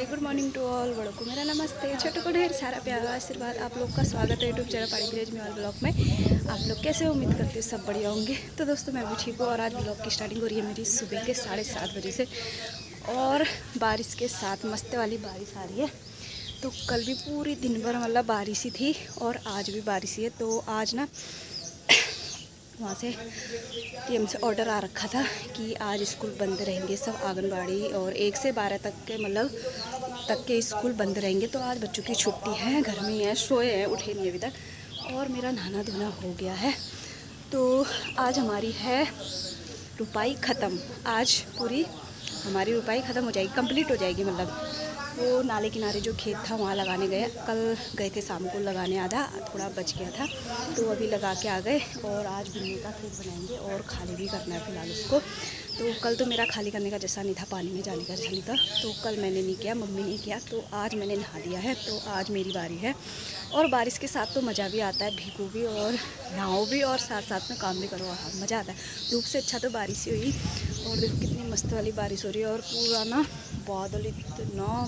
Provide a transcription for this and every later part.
Hi good morning to all. बड़ों को मेरा नमस्ते, छोटों को ढेर सारा प्यार आशीर्वाद। आप लोग का स्वागत है यूट्यूब चैनल पाड़ी विलेज में ब्लॉग में। आप लोग कैसे हो? उम्मीद करते हो सब बढ़िया होंगे। तो दोस्तों मैं भी ठीक हूँ और आज ब्लॉग की स्टार्टिंग हो रही है मेरी सुबह के 7:30 बजे से और बारिश के साथ मस्त वाली बारिश आ रही है। तो कल भी पूरी दिन भर मतलब बारिश ही थी और आज भी बारिश ही है। तो आज ना वहाँ से टीएम से ऑर्डर आ रखा था कि आज स्कूल बंद रहेंगे सब, आंगनबाड़ी और 1 से 12 तक के मतलब तक के स्कूल बंद रहेंगे। तो आज बच्चों की छुट्टी है, घर में ही है, सोए हैं, उठे नहीं अभी तक। और मेरा नहाना धोना हो गया है। तो आज हमारी है रुपाई ख़त्म। आज पूरी हमारी रुपाई ख़त्म हो जाएगी, कंप्लीट हो जाएगी। मतलब वो नाले किनारे जो खेत था वहाँ लगाने गए, कल गए थे शाम को लगाने, आधा थोड़ा बच गया था तो अभी लगा के आ गए। और आज भिंडी का खेत बनाएंगे और खाली भी करना है फ़िलहाल उसको। तो कल तो मेरा खाली करने का जैसा नहीं था, पानी में जाने का जैसा नहीं था, तो कल मैंने नहीं किया, मम्मी ने किया। तो आज मैंने नहा दिया है, तो आज मेरी बारी है। और बारिश के साथ तो मज़ा भी आता है, भीगो भी और नहाओ भी और साथ साथ में काम भी करो, मज़ा आता है। धूप से अच्छा तो बारिश ही हुई। और देखो कितनी मस्त वाली बारिश हो रही है और पूरा ना बादल इतना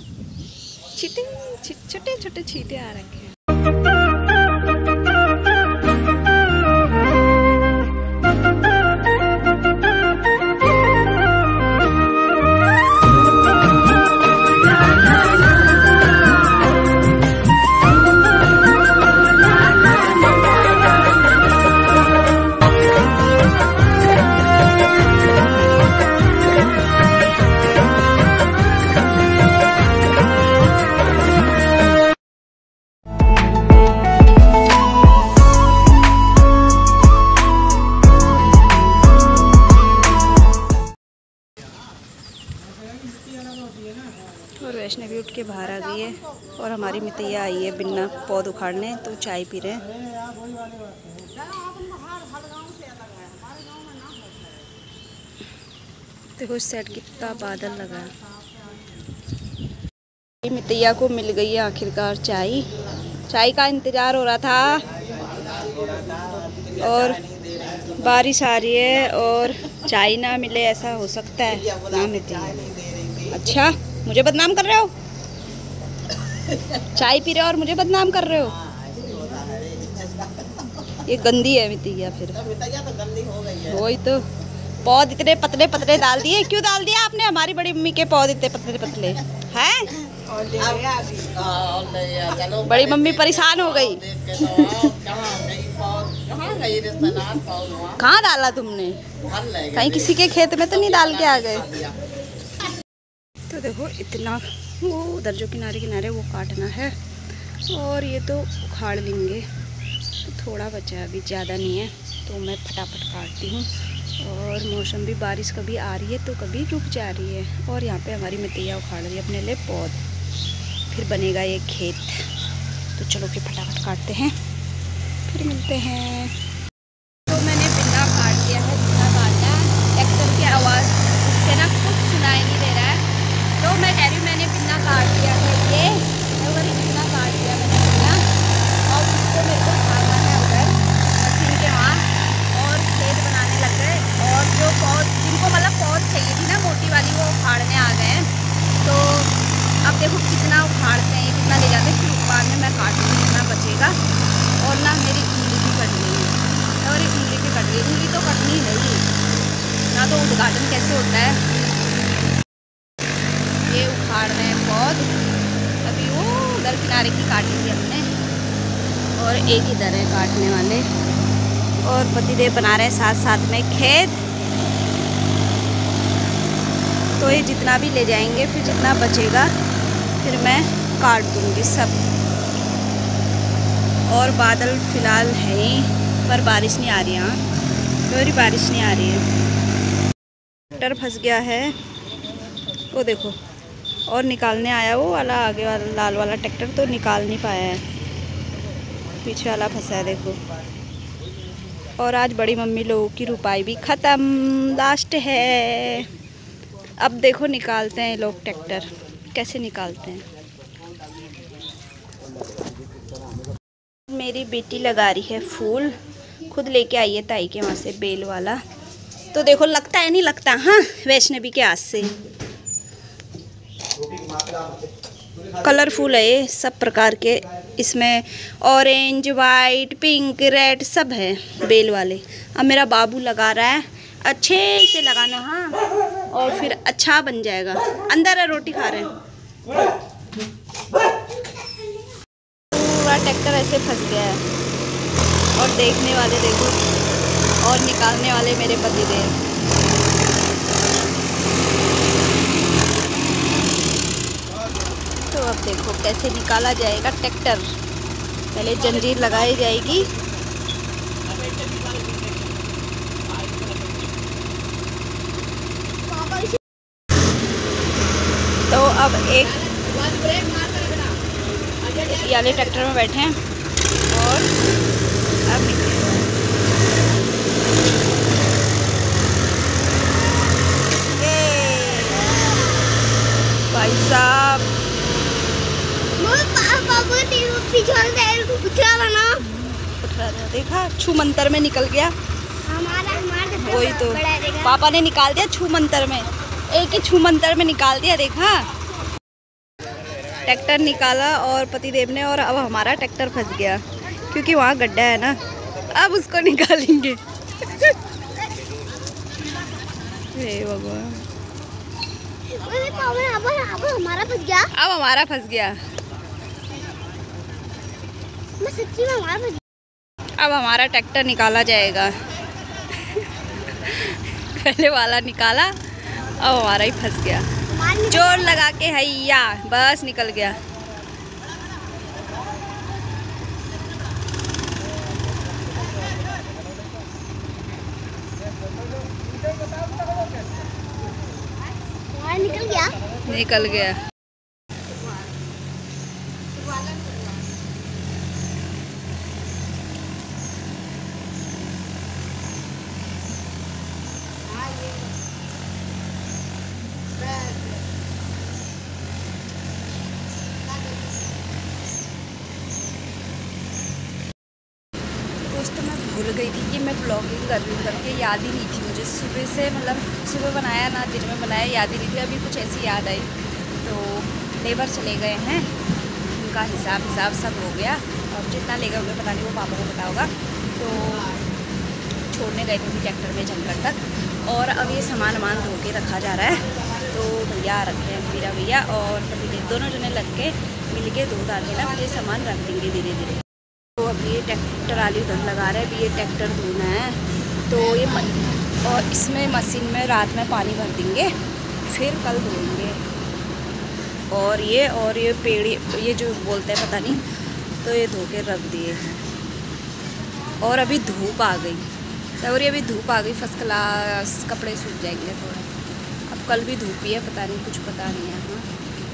छोटे छोटे छींटे आ रखे हैं। और वैष्णवी उठ के बाहर आ गई है और हमारी मितैया आई है बिन्ना पौध उखाड़ने, तो चाय पी रहे हैं। देखो इस साइड कितना बादल लगा है। मितैया को मिल गई है आखिरकार चाय। चाय का इंतज़ार हो रहा था और बारिश आ रही है और चाय ना मिले ऐसा हो सकता है ना मितैया? अच्छा मुझे बदनाम कर रहे हो? चाय पी रहे हो और मुझे बदनाम कर रहे हो? ये गंदी है मितैया। फिर तो गंदी हो गई है। वही तो, पौध इतने पतले पतले डाल दिए। क्यों डाल दिया आपने हमारी बड़ी मम्मी के पौध इतने पतले पतले हैं? बड़ी मम्मी परेशान हो गई। कहाँ डाला तुमने? कहीं किसी के खेत में तो नहीं डाल के आ गए? तो देखो इतना वो उधर जो किनारे किनारे वो काटना है और ये तो उखाड़ लेंगे। तो थोड़ा बचा है, अभी ज़्यादा नहीं है, तो मैं फटाफट काटती हूँ। और मौसम भी बारिश कभी आ रही है तो कभी रुक जा रही है। और यहाँ पे हमारी मितैया उखाड़ रही है अपने लिए पौध, फिर बनेगा ये खेत। तो चलो फिर फटाफट काटते हैं, फिर मिलते हैं। तो मैंने बिन्ना काट दिया है, बिन्ना काटना है। ट्रैक्टर की आवाज़ उससे ना कुछ सुनाई नहीं दे रहा है। तो मैं कह रही हूँ मैंने बिन्ना काट दिया है, ये बिन्ना काट दिया मैंने बिन्ना। और उसको मेरे को खाना है उधर मशीन के वहाँ और खेत बनाने लग गए। और जो पौध जिनको मतलब पौध चाहिए थी ना मोटी वाली, वो उखाड़ने आ गए हैं। तो अब देखो कितना उखाड़ते हैं, कितना ले जाते हैं, फिर बाद में मैं काटूँगी कितना बचेगा। और ना मेरी उंगली भी कट गई है, और उंगली भी कट गई। उंगली तो कटनी नहीं ना, तो उद्घाटन कैसे होता है। ये उखाड़ रहे हैं पौध। अभी वो उधर किनारे की काटी थी हमने और एक इधर है काटने वाले। और पतिदेव बना रहे हैं साथ साथ में खेत। तो ये जितना भी ले जाएंगे, फिर जितना बचेगा फिर मैं काट दूँगी सब। और बादल फ़िलहाल है ही, पर बारिश नहीं आ रही है। हाँ कोई बारिश नहीं आ रही है। ट्रैक्टर फंस गया है वो देखो, और निकालने आया वो वाला आगे वाला लाल वाला ट्रैक्टर, तो निकाल नहीं पाया है, पीछे वाला फंसा है देखो। और आज बड़ी मम्मी लोगों की रुपाई भी ख़त्म, लास्ट है। अब देखो निकालते हैं लोग ट्रैक्टर, कैसे निकालते हैं। मेरी बेटी लगा रही है फूल, खुद लेके आई है ताई के वहाँ से बेल वाला। तो देखो लगता है नहीं लगता, हाँ वैष्णवी के हाथ से। कलरफुल है ये सब प्रकार के, इसमें ऑरेंज, वाइट, पिंक, रेड सब है बेल वाले। अब मेरा बाबू लगा रहा है, अच्छे से लगाना हाँ, और फिर अच्छा बन जाएगा। अंदर है, रोटी खा रहे हैं। पूरा ट्रैक्टर ऐसे फंस गया है और देखने वाले देखो, और निकालने वाले मेरे पतिदेव। तो अब देखो कैसे निकाला जाएगा ट्रैक्टर। पहले जंजीर लगाई जाएगी, तो अब एक वाले ट्रैक्टर में बैठे हैं और अब भाई साहब देखा, छू मंतर में निकल गया। वही तो पापा ने निकाल दिया छू मंतर में, एक ही छू मंतर में निकाल दिया। देखा, ट्रैक्टर निकाला और पतिदेव ने, और अब हमारा ट्रैक्टर फंस गया क्योंकि वहाँ गड्ढा है ना, अब उसको निकालेंगे। हे भगवान, अब हमारा फंस गया। सच्ची में हमारा फंस गया। अब हमारा ट्रैक्टर निकाला जाएगा। पहले वाला निकाला, अब हमारा ही फंस गया। जोर लगा के हैया, बस निकल गया। निकल गया। दोस्तों मैं भूल गई थी कि मैं ब्लॉगिंग कर रही हूँ करके, याद ही नहीं थी मुझे। सुबह से मतलब सुबह बनाया ना दिन में बनाया, याद ही नहीं थी। अभी कुछ ऐसी याद आई तो लेबर चले गए हैं, उनका हिसाब सब हो गया, और जितना ले गए होंगे पता नहीं, वो पापा को पता होगा। तो छोड़ने गए थे ट्रैक्टर में जंगल तक, और अब ये सामान धो के रखा जा रहा है। तो भैया रखे हैं, मेरा भैया और पति दोनों जने लग के मिल के धो डालते ना, ये सामान रख देंगे धीरे धीरे। तो अब ये ट्रैक्टर वाली उधर लगा रहे हैं, अभी ये ट्रैक्टर धोना है। तो ये और इसमें मशीन में रात में पानी भर देंगे, फिर कल धोएंगे। और ये पेड़, ये जो बोलते हैं पता नहीं, तो ये धो के रख दिए हैं। और अभी धूप आ गई, और ये अभी धूप आ गई, फर्स्ट क्लास, कपड़े सूख जाएंगे थोड़ा। अब कल भी धूप ही है, पता नहीं, कुछ पता नहीं है। हाँ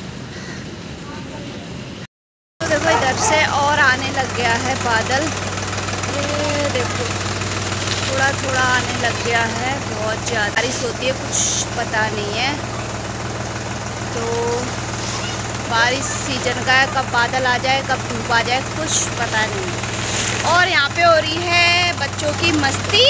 तो देखो इधर से और आने लग गया है बादल, ये देखो थोड़ा थोड़ा आने लग गया है, बहुत ज़्यादा बारिश होती है, कुछ पता नहीं है। तो बारिश सीजन का है, कब बादल आ जाए कब धूप आ जाए कुछ पता नहीं। और यहाँ पे हो रही है बच्चों की मस्ती।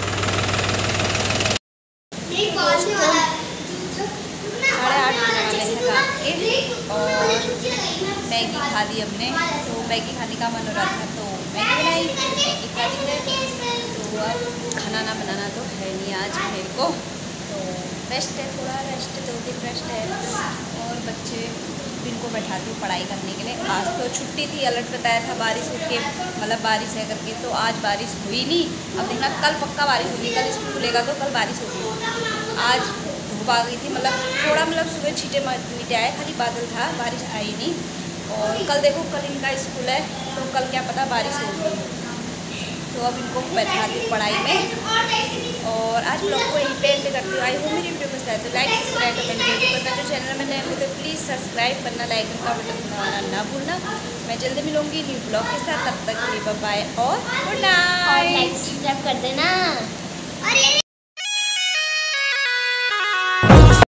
8:30 बजने वाले हैं रात के, और मैगी खा ली हमने। तो मैगी खाने का मन हो रहा था तो मैगी बनाई, मैगी खा ली। तो अब खाना ना बनाना तो है नहीं आज मेरे को, तो रेस्ट है, थोड़ा रेस्ट, 2 दिन रेस्ट है। और बच्चे इनको बैठाती हूँ पढ़ाई करने के लिए। आज तो छुट्टी थी, अलर्ट बताया था बारिश होके, मतलब बारिश है करके, तो आज बारिश हुई नहीं। अब देखना कल पक्का बारिश होगी, कल स्कूल खुलेगा तो कल बारिश होगी। आज धूप आ गई थी, मतलब थोड़ा मतलब सुबह छींटे मीटे आए, खाली बादल था, बारिश आई नहीं। और कल देखो, कल इनका स्कूल है, तो कल क्या पता बारिश होगी। तो अब इनको बैठाती हूँ पढ़ाई में। और आज ब्लॉग को यहीं पे एंड करती हूँ। आई होप मेरी वीडियो पसंद आए तो लाइक सब्सक्राइब कमेंट करना, जो चैनल में नए हो तो प्लीज़ सब्सक्राइब करना, लाइक का बटन दबाना ना भूलना। मैं जल्दी मिलूँगी न्यू ब्लॉग के साथ, तब तक के लिए बाय और गुड नाइट। सब्सक्राइब कर देना।